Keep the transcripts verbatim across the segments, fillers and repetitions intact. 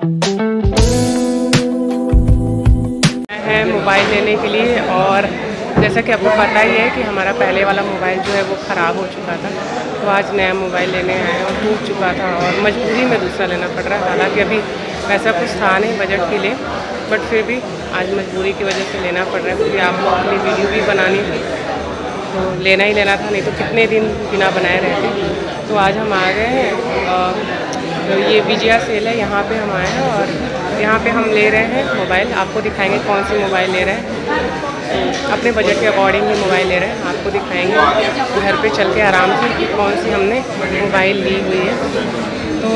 है मोबाइल लेने के लिए, और जैसा कि आपको पता ही है कि हमारा पहले वाला मोबाइल जो है वो ख़राब हो चुका था, तो आज नया मोबाइल लेने आए हैं और टूट चुका था और मजबूरी में दूसरा लेना पड़ रहा है। हालांकि अभी ऐसा कुछ था नहीं बजट के लिए, बट फिर भी आज मजबूरी की वजह से लेना पड़ रहा है, क्योंकि आपको अपनी वीडियो भी बनानी थी तो लेना ही लेना था, नहीं तो कितने दिन बिना बनाए रहते। तो आज हम आ गए हैं, तो ये विजया सेल है, यहाँ पे हम आए हैं और यहाँ पे हम ले रहे हैं मोबाइल। आपको दिखाएंगे कौन सी मोबाइल ले रहे हैं, अपने बजट के अकॉर्डिंग ही मोबाइल ले रहे हैं। आपको दिखाएंगे घर पे चल के आराम से कि कौन सी हमने मोबाइल ली हुई है। तो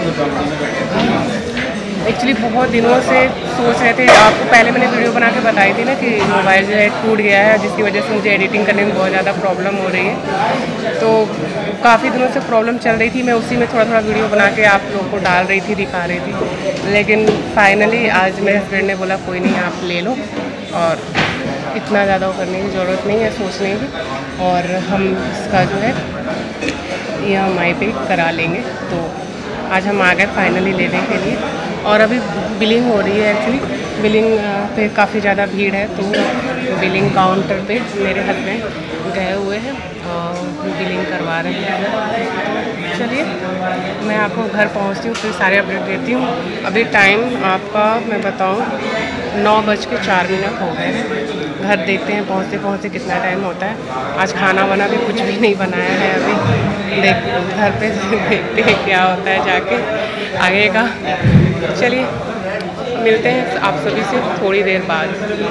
एक्चुअली बहुत दिनों से सोच रहे थे, आपको पहले मैंने वीडियो बना के बताई थी ना कि मोबाइल जो है टूट गया है, जिसकी वजह से मुझे एडिटिंग करने में बहुत ज़्यादा प्रॉब्लम हो रही है। तो काफ़ी दिनों से प्रॉब्लम चल रही थी, मैं उसी में थोड़ा थोड़ा वीडियो बना के आप लोगों को डाल रही थी, दिखा रही थी। लेकिन फाइनली आज मेरे हस्बैंड ने बोला कोई नहीं, आप ले लो, और इतना ज़्यादा वो करने की ज़रूरत नहीं है सोचने की, और हम इसका जो है ई एम आई पे करा लेंगे। तो आज हम आ गए फाइनली लेने के लिए, और अभी बिलिंग हो रही है। एक्चुअली बिलिंग पे काफ़ी ज़्यादा भीड़ है, तो बिलिंग काउंटर पे मेरे हस्बैंड गए हुए हैं और बिलिंग करवा रहे हैं। चलिए मैं आपको घर पहुंचती हूँ, फिर सारे अपडेट देती हूँ। अभी टाइम आपका मैं बताऊँ नौ बज के चार मिनट हो गए हैं। घर देखते हैं पहुँचते पहुँचते कितना टाइम होता है। आज खाना वाना भी कुछ भी नहीं बनाया है अभी, देख घर पे देखते हैं क्या होता है जाके आगे का। चलिए मिलते हैं आप सभी से थोड़ी देर बाद।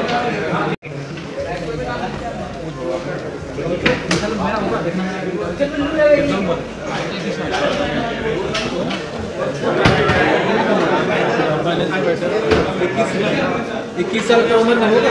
इक्कीस साल की उम्र में होगा।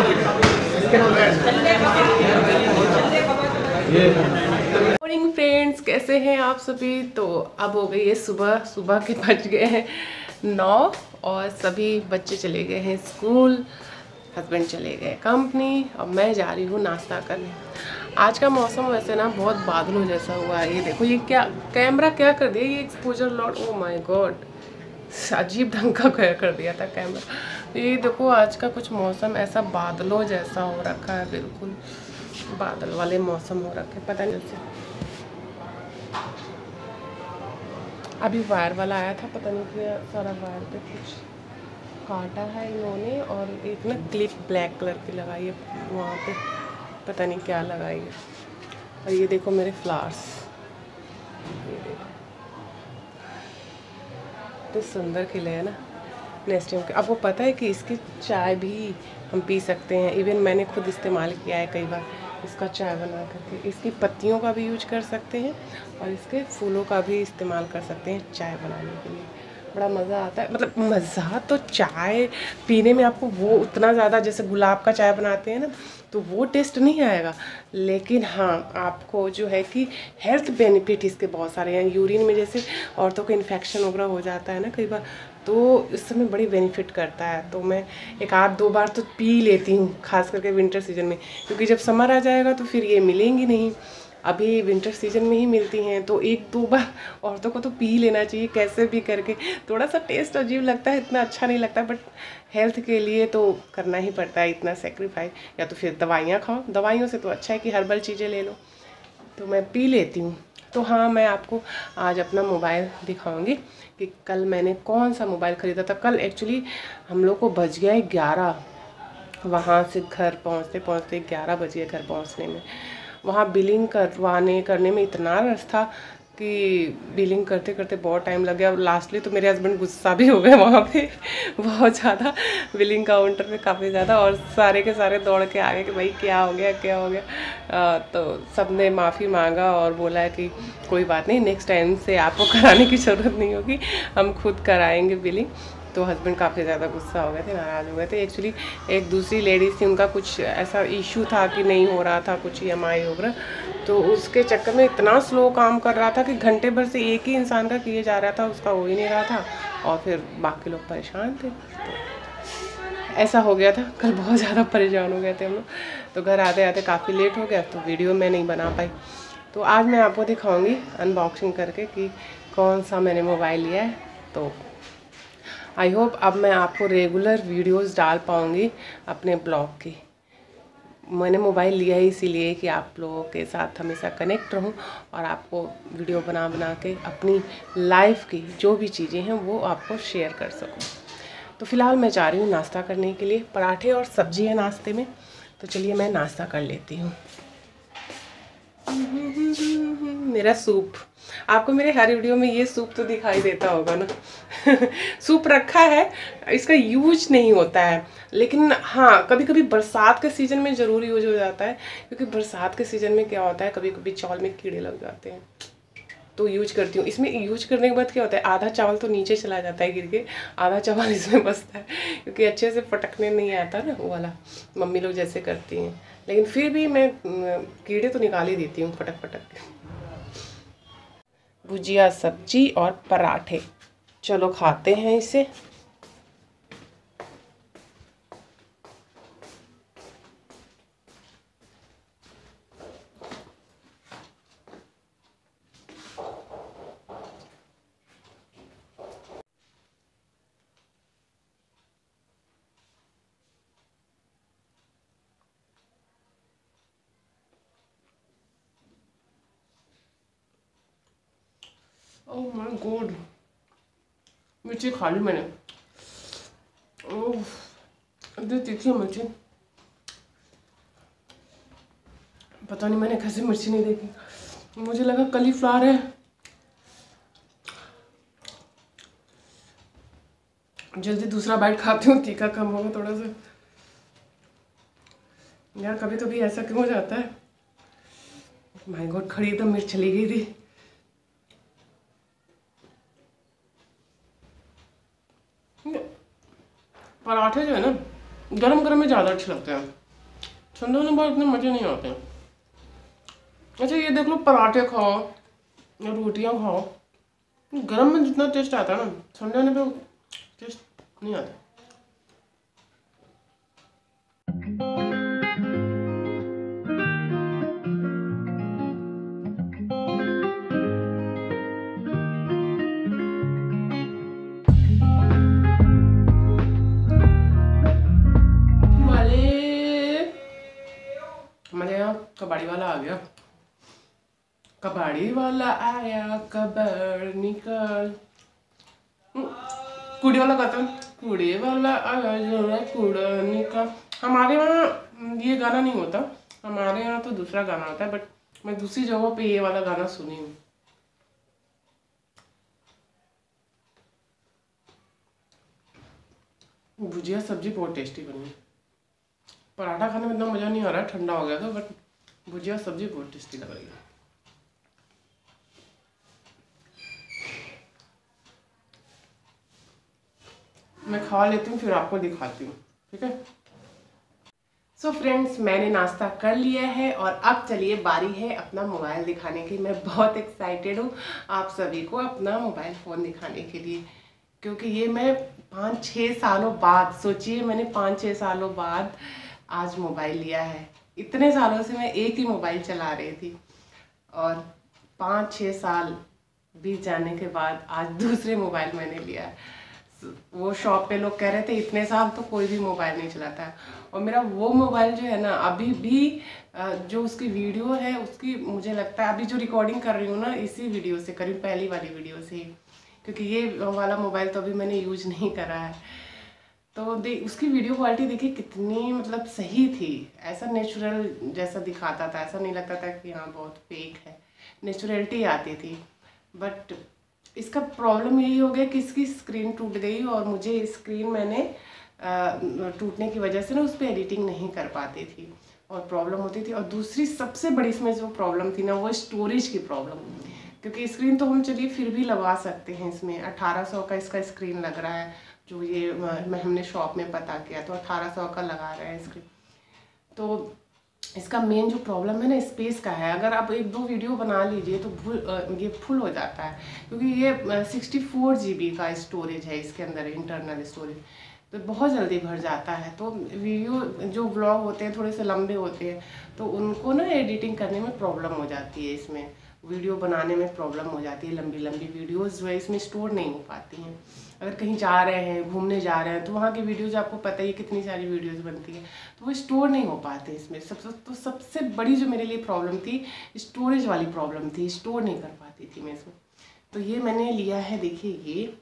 मॉर्निंग फ्रेंड्स, कैसे हैं आप सभी। तो अब हो गई है सुबह, सुबह के बज गए हैं नौ, और सभी बच्चे चले गए हैं स्कूल, हस्बैंड चले गए कंपनी, और मैं जा रही हूँ नाश्ता करने। आज का मौसम वैसे ना बहुत बादलों जैसा हुआ है। ये देखो, ये क्या कैमरा क्या कर दिया, ये exposure lot, oh my god, अजीब ढंग का क्या कर दिया था कैमरा। ये देखो आज का कुछ मौसम ऐसा बादलों जैसा हो रखा है, बिल्कुल बादल वाले मौसम हो रखे, पता नहीं जैसे अभी वायर वाला आया था, पता नहीं क्या सारा वायर पे कुछ काटा है इन्होंने, और एक ना क्लिप ब्लैक कलर की लगाई है वहाँ पे, पता नहीं क्या लगाई है। और ये देखो मेरे फ्लावर्स, ये देखो तो सुंदर खिले हैं ना नेस्टियम के। आपको पता है कि इसकी चाय भी हम पी सकते हैं, इवन मैंने खुद इस्तेमाल किया है कई बार इसका चाय बना करके। इसकी पत्तियों का भी यूज कर सकते हैं और इसके फूलों का भी इस्तेमाल कर सकते हैं चाय बनाने के लिए। बड़ा मज़ा आता है, मतलब मज़ा तो चाय पीने में आपको वो उतना ज़्यादा, जैसे गुलाब का चाय बनाते हैं ना, तो वो टेस्ट नहीं आएगा। लेकिन हाँ, आपको जो है कि हेल्थ बेनिफिट इसके बहुत सारे हैं। यूरिन में जैसे औरतों को इन्फेक्शन वगैरह हो जाता है ना कई बार, तो इस समय बड़ी बेनिफिट करता है। तो मैं एक आध दो बार तो पी लेती हूँ, खास करके विंटर सीजन में, क्योंकि जब समर आ जाएगा तो फिर ये मिलेंगी नहीं, अभी विंटर सीजन में ही मिलती हैं। तो एक दो बार औरतों को तो पी लेना चाहिए कैसे भी करके। थोड़ा सा टेस्ट अजीब लगता है, इतना अच्छा नहीं लगता, बट हेल्थ के लिए तो करना ही पड़ता है इतना सेक्रीफाइस। या तो फिर दवाइयाँ खाओ, दवाइयों से तो अच्छा है कि हर्बल चीज़ें ले लो। तो मैं पी लेती हूँ। तो हाँ, मैं आपको आज अपना मोबाइल दिखाऊंगी कि कल मैंने कौन सा मोबाइल ख़रीदा था। कल एक्चुअली हम लोग को बज गया है ग्यारह, वहाँ से घर पहुँचते पहुँचते ग्यारह बज गए घर पहुँचने में। वहाँ बिलिंग करवाने करने में इतना रश था कि बिलिंग करते करते बहुत टाइम लग गया। लास्टली तो मेरे हस्बैंड गुस्सा भी हो गए वहाँ पे बहुत ज़्यादा, बिलिंग काउंटर पे काफ़ी ज़्यादा, और सारे के सारे दौड़ के आ गए कि भाई क्या हो गया क्या हो गया। आ, तो सब ने माफ़ी मांगा और बोला कि कोई बात नहीं, नेक्स्ट टाइम से आपको कराने की ज़रूरत नहीं होगी, हम खुद कराएँगे बिलिंग। तो हस्बैंड काफ़ी ज़्यादा गुस्सा हो गए थे, नाराज़ हो गए थे। एक्चुअली एक दूसरी लेडीज़ थी, उनका कुछ ऐसा इशू था कि नहीं हो रहा था कुछ ई एम आई वगैरह, तो उसके चक्कर में इतना स्लो काम कर रहा था कि घंटे भर से एक ही इंसान का किए जा रहा था, उसका हो ही नहीं रहा था, और फिर बाकी लोग परेशान थे। तो ऐसा हो गया था, कल बहुत ज़्यादा परेशान हो गए थे हम लोग। तो घर आते आते काफ़ी लेट हो गया, तो वीडियो मैं नहीं बना पाई। तो आज मैं आपको दिखाऊँगी अनबॉक्सिंग करके कि कौन सा मैंने मोबाइल लिया है। तो आई होप अब मैं आपको रेगुलर वीडियोस डाल पाऊँगी अपने ब्लॉग की। मैंने मोबाइल लिया ही इसीलिए कि आप लोगों के साथ हमेशा कनेक्ट रहूं और आपको वीडियो बना बना के अपनी लाइफ की जो भी चीज़ें हैं वो आपको शेयर कर सकूं। तो फ़िलहाल मैं जा रही हूँ नाश्ता करने के लिए। पराठे और सब्जी है नाश्ते में, तो चलिए मैं नाश्ता कर लेती हूँ। मेरा सूप, आपको मेरे हर वीडियो में ये सूप तो दिखाई देता होगा ना। सूप रखा है, इसका यूज नहीं होता है, लेकिन हाँ कभी कभी बरसात के सीज़न में ज़रूर यूज हो जाता है। क्योंकि बरसात के सीज़न में क्या होता है, कभी कभी चावल में कीड़े लग जाते हैं, तो यूज करती हूँ। इसमें यूज करने के बाद क्या होता है, आधा चावल तो नीचे चला जाता है गिर के, आधा चावल इसमें बचता है, क्योंकि अच्छे से फटकने नहीं आता ना वो वाला, मम्मी लोग जैसे करती हैं। लेकिन फिर भी मैं कीड़े तो निकाल ही देती हूँ फटक फटक के। भुजिया, सब्जी और पराठे, चलो खाते हैं इसे। ओह माय गॉड, मिर्ची खा ली मैंने। ओह इतनी तीखी मिर्ची, पता नहीं मैंने कैसे मिर्ची नहीं देखी, मुझे लगा कलीफ्लावर है। जल्दी दूसरा बाइट खाती हूँ, तीखा कम होगा थोड़ा सा। यार कभी तो भी ऐसा क्यों हो जाता है। माय गॉड, खड़ी एकदम मिर्च चली गई थी। पराठे जो है ना गरम गरम में ज़्यादा अच्छे लगते हैं, ठंडे होने बाद इतने मज़े नहीं आते हैं। अच्छा ये देख लो, पराठे खाओ या रोटियां खाओ, गरम में जितना टेस्ट आता है ना, ठंडे होने पे टेस्ट नहीं आता। हमारे यहाँ कबाड़ी वाला आ गया, कबाड़ी वाला आया, कबाड़ निकल। कूड़े वाला कहता है, कूड़े वाला आया कूड़ा निकल। हमारे यहाँ ये गाना नहीं होता, हमारे यहाँ तो दूसरा गाना होता है, बट मैं दूसरी जगहों पे ये वाला गाना सुनी हूँ। भुजिया सब्जी बहुत टेस्टी बनी। पराठा खाने में इतना मज़ा नहीं आ रहा है, ठंडा हो गया था, बट भुजिया सब्जी बहुत टेस्टी लग रही है। मैं खा लेती हूँ फिर आपको दिखाती हूँ, ठीक है। सो फ्रेंड्स, मैंने नाश्ता कर लिया है और अब चलिए बारी है अपना मोबाइल दिखाने की। मैं बहुत एक्साइटेड हूँ आप सभी को अपना मोबाइल फ़ोन दिखाने के लिए, क्योंकि ये मैं पाँच छः सालों बाद, सोचिए मैंने पाँच छः सालों बाद आज मोबाइल लिया है। इतने सालों से मैं एक ही मोबाइल चला रही थी और पाँच छः साल बीत जाने के बाद आज दूसरे मोबाइल मैंने लिया है। वो शॉप पे लोग कह रहे थे इतने साल तो कोई भी मोबाइल नहीं चलाता है, और मेरा वो मोबाइल जो है ना अभी भी जो उसकी वीडियो है उसकी, मुझे लगता है अभी जो रिकॉर्डिंग कर रही हूँ ना इसी वीडियो से कर रही हूँ, पहली वाली वीडियो से, क्योंकि ये वाला मोबाइल तो अभी मैंने यूज नहीं करा है। तो दे उसकी वीडियो क्वालिटी देखिए कितनी मतलब सही थी, ऐसा नेचुरल जैसा दिखाता था, ऐसा नहीं लगता था कि हाँ बहुत फेक है, नेचुरलिटी आती थी। बट इसका प्रॉब्लम यही हो गया कि इसकी स्क्रीन टूट गई, और मुझे स्क्रीन मैंने टूटने की वजह से ना उस पर एडिटिंग नहीं कर पाती थी और प्रॉब्लम होती थी। और दूसरी सबसे बड़ी इसमें जो प्रॉब्लम थी ना वो स्टोरेज की प्रॉब्लम, क्योंकि स्क्रीन तो हम चलिए फिर भी लगा सकते हैं, इसमें अठारह सौ का इसका स्क्रीन लग रहा है, जो ये मैं हमने शॉप में पता किया तो अठारह सौ का लगा रहा है स्क्रीन। तो इसका मेन जो प्रॉब्लम है ना स्पेस का है। अगर आप एक दो वीडियो बना लीजिए तो फुल ये फुल हो जाता है, क्योंकि ये सिक्सटी फोर जी बी का स्टोरेज है इसके अंदर, इंटरनल स्टोरेज, तो बहुत जल्दी भर जाता है। तो वीडियो जो ब्लॉग होते हैं थोड़े से लंबे होते हैं, तो उनको ना एडिटिंग करने में प्रॉब्लम हो जाती है इसमें। वीडियो बनाने में प्रॉब्लम हो जाती है। लंबी लंबी वीडियोस जो है इसमें स्टोर नहीं हो पाती हैं। अगर कहीं जा रहे हैं, घूमने जा रहे हैं, तो वहाँ की वीडियोस आपको पता ही है कितनी सारी वीडियोस बनती है, तो वो स्टोर नहीं हो पाते इसमें। सबसे तो सबसे बड़ी जो मेरे लिए प्रॉब्लम थी, स्टोरेज वाली प्रॉब्लम थी, स्टोर नहीं कर पाती थी मैं इसमें। तो ये मैंने लिया है, देखिए ये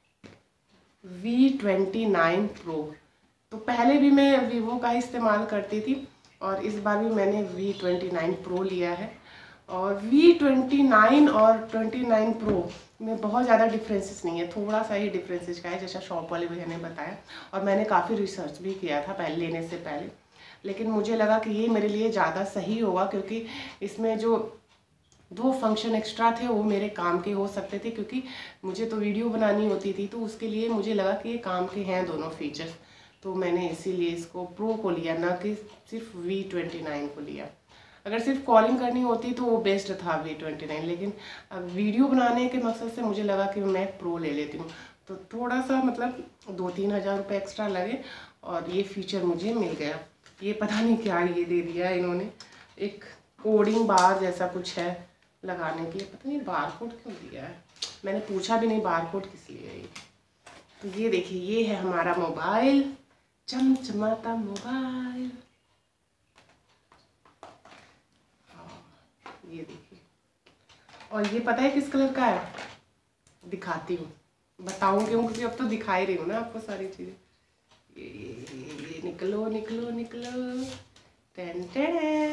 वी ट्वेंटी नाइन प्रो। तो पहले भी मैं वीवो का इस्तेमाल करती थी और इस बार भी मैंने वी ट्वेंटी नाइन प्रो लिया है। और वी ट्वेंटी नाइन और ट्वेंटी नाइन प्रो में बहुत ज़्यादा डिफरेंसेस नहीं है, थोड़ा सा ही डिफरेंसेस का है, जैसा शॉप वाले भैया ने बताया। और मैंने काफ़ी रिसर्च भी किया था पहले लेने से पहले, लेकिन मुझे लगा कि ये मेरे लिए ज़्यादा सही होगा, क्योंकि इसमें जो दो फंक्शन एक्स्ट्रा थे वो मेरे काम के हो सकते थे, क्योंकि मुझे तो वीडियो बनानी होती थी, तो उसके लिए मुझे लगा कि ये काम के हैं दोनों फीचर्स। तो मैंने इसीलिए इसको प्रो को लिया, ना कि सिर्फ वी ट्वेंटी नाइन को लिया। अगर सिर्फ कॉलिंग करनी होती तो वो बेस्ट था वी ट्वेंटी नाइन, लेकिन अब वीडियो बनाने के मकसद से मुझे लगा कि मैं प्रो ले लेती हूँ। तो थोड़ा सा मतलब दो तीन हज़ार रुपये एक्स्ट्रा लगे और ये फीचर मुझे मिल गया। ये पता नहीं क्या ये दे दिया इन्होंने, एक कोडिंग बार जैसा कुछ है लगाने के लिए, पता नहीं बार कोड क्यों दिया है, मैंने पूछा भी नहीं बार कोड किस लिए है। तो ये देखिए, ये है हमारा मोबाइल, चमचमाता मोबाइल। ये देखिए, और ये पता है किस कलर का है, दिखाती हूँ, बताऊँ क्यों, क्योंकि अब तो दिखा ही रही हूँ ना आपको सारी चीज़ें। ये, ये, ये निकलो निकलो निकलो, टेन टेन।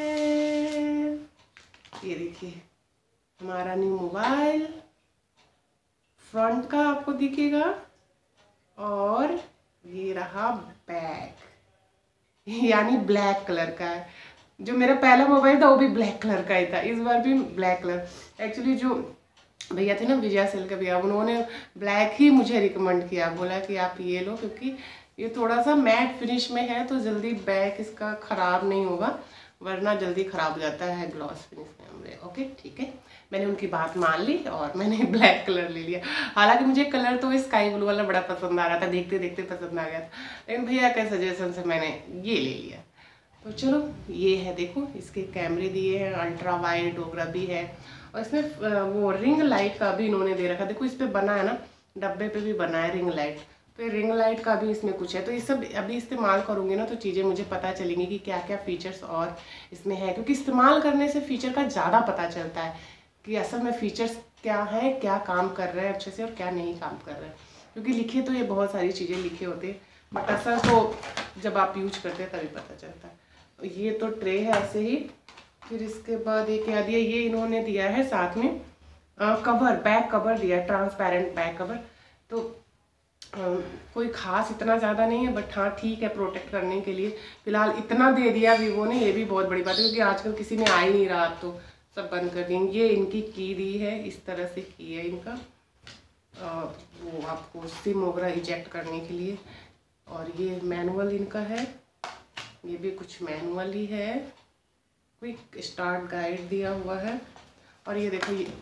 ये देखिए हमारा न्यू मोबाइल, फ्रंट का आपको दिखेगा, और ये रहा बैक, यानी ब्लैक कलर का है। जो मेरा पहला मोबाइल था वो भी ब्लैक कलर का ही था, इस बार भी ब्लैक कलर। एक्चुअली जो भैया थे ना, विजय सेल के भैया, उन्होंने ब्लैक ही मुझे रिकमेंड किया, बोला कि आप ये लो, क्योंकि ये थोड़ा सा मैट फिनिश में है, तो जल्दी बैक इसका ख़राब नहीं होगा, वरना जल्दी ख़राब हो जाता है ग्लॉस फिनिश में हमने। ओके ठीक है, मैंने उनकी बात मान ली और मैंने ब्लैक कलर ले लिया। हालांकि मुझे कलर तो स्काई ब्लू वाला बड़ा पसंद आ रहा था, देखते देखते पसंद आ गया था, लेकिन भैया के सजेशन से मैंने ये ले लिया। तो चलो ये है, देखो इसके कैमरे दिए हैं, अल्ट्रा वाइड वगैरह भी है, और इसमें वो रिंग लाइट का भी इन्होंने दे रखा, देखो इस पर बना है ना, डब्बे पे भी बना है रिंग लाइट, तो ये रिंग लाइट का भी इसमें कुछ है। तो ये सब अभी इस्तेमाल करूँगी ना, तो चीज़ें मुझे पता चलेंगी कि क्या क्या फीचर्स और इसमें है, क्योंकि इस्तेमाल करने से फीचर का ज़्यादा पता चलता है कि असल में फीचर्स क्या है, क्या काम कर रहे हैं अच्छे से और क्या नहीं काम कर रहे हैं। क्योंकि लिखे तो ये बहुत सारी चीज़ें लिखे होते हैं, बट असल तो जब आप यूज करते हैं तभी पता चलता है। तो ये तो ट्रे है ऐसे ही। फिर इसके बाद ये क्या दिया, ये इन्होंने दिया है साथ में आ, कवर, बैक कवर दिया, ट्रांसपेरेंट बैक कवर। तो आ, कोई खास इतना ज़्यादा नहीं है, बट हाँ ठीक है, प्रोटेक्ट करने के लिए फिलहाल इतना दे दिया वीवो ने, ये भी बहुत बड़ी बात है, क्योंकि आजकल किसी में आ ही नहीं रहा, तो सब बंद कर देंगे। ये इनकी की दी है, इस तरह से की है इनका, आ, वो आपको सिम वगैरह इजेक्ट करने के लिए। और ये मैनुअल इनका है, ये भी कुछ मैनुअल ही है, क्विक स्टार्ट गाइड दिया हुआ है। और ये देखो, ये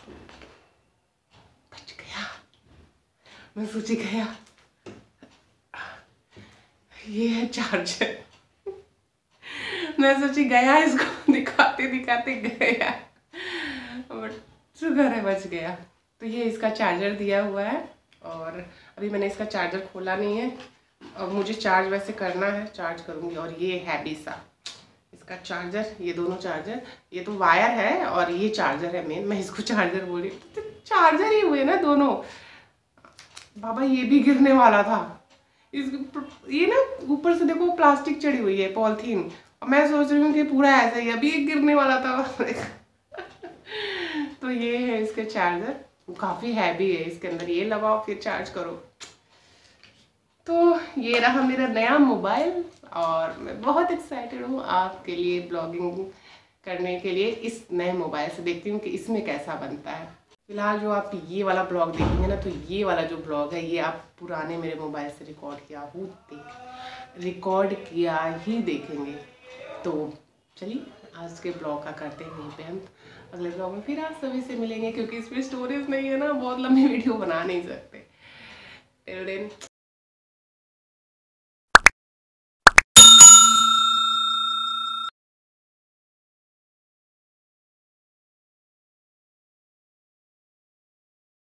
बच गया, मैं सोची गया, ये है चार्जर। मैं सोची गया, इसको दिखाते दिखाते गया, बट शुक्र है बच गया। तो ये इसका चार्जर दिया हुआ है, और अभी मैंने इसका चार्जर खोला नहीं है, और मुझे चार्ज वैसे करना है, चार्ज करूँगी। और ये है बीसा इसका चार्जर, ये दोनों चार्जर, ये तो वायर है और ये चार्जर है मेन, मैं इसको चार्जर बोल रही हूँ, तो चार्जर ही हुए ना दोनों। बाबा ये भी गिरने वाला था, इस ये ना ऊपर से देखो प्लास्टिक चढ़ी हुई है, पॉलीथीन, और मैं सोच रही हूँ कि पूरा ऐसा ही, अभी गिरने वाला था। तो ये है इसके चार्जर, काफ़ी हैवी है, इसके अंदर ये लगाओ फिर चार्ज करो। तो ये रहा मेरा नया मोबाइल, और मैं बहुत एक्साइटेड हूँ आपके लिए ब्लॉगिंग करने के लिए इस नए मोबाइल से। देखती हूँ कि इसमें कैसा बनता है। फिलहाल जो आप ये वाला ब्लॉग देखेंगे ना, तो ये वाला जो ब्लॉग है ये आप पुराने मेरे मोबाइल से रिकॉर्ड किया हो देख रिकॉर्ड किया ही देखेंगे। तो चलिए आज के ब्लॉग का करते हैं यहीं पे हम, अगले ब्लॉग में फिर आप सभी से मिलेंगे, क्योंकि इसमें स्टोरेज नहीं है ना, बहुत लंबी वीडियो बना नहीं सकते। Till then